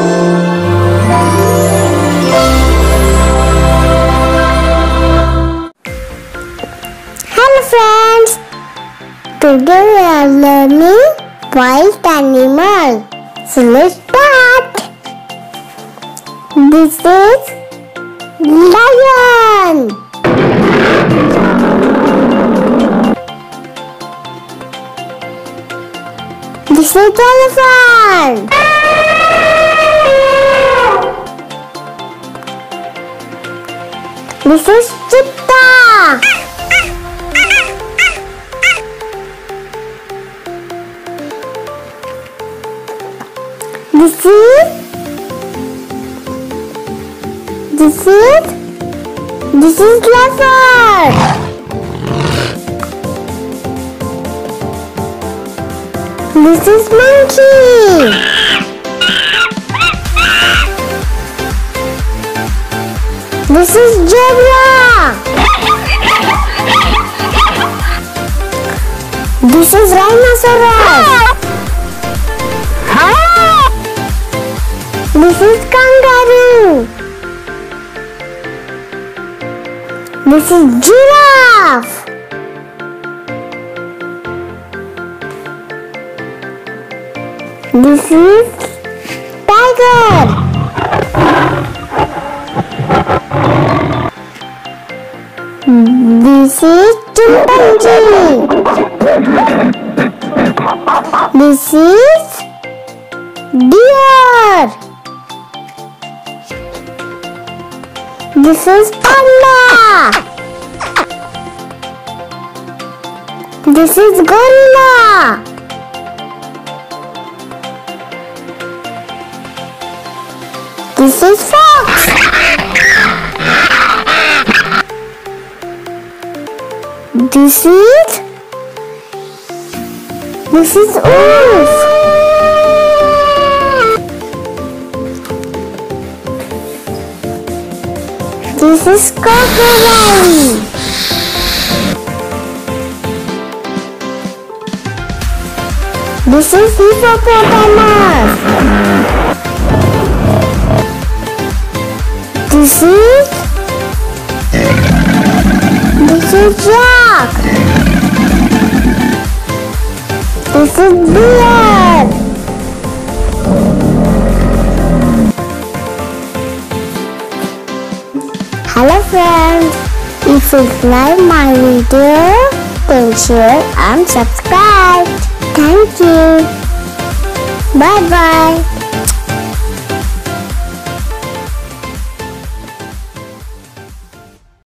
Hello friends, today we are learning wild animal. So let's start. This is lion. This is elephant. This is cheetah. This is leopard. This is monkey. This is zebra. This is rhinoceros. This is kangaroo. This is giraffe. This is tiger. This is chimpanzee. This is deer. This is panda. This is gorilla. This is fox. This is wolf. This is crocodile. This is hippopotamus. This is yak. This is bear. Hello friends, if you like my video, then share and subscribe. Thank you. Bye bye.